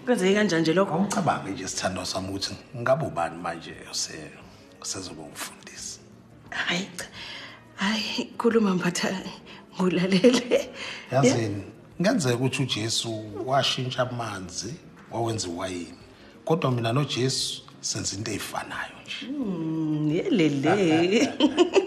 Kwenzeke kanjani nje lokho? Awucabange nje sithando sami ukuthi ngabe ubani manje usezoba umfundisi. Hayi cha. Hayi khuluma mphatha ngulalele. Yazini ngenzeka ukuthi uJesu washintsha amanzi wawenza iwayini. Kodwa mina noJesu senza into ezifanayo nje. Yelele.